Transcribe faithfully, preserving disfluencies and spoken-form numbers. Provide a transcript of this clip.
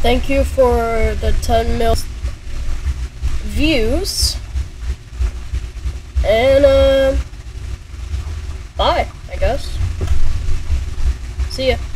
thank you for the ten mil views. And, uh, bye, I guess. See ya.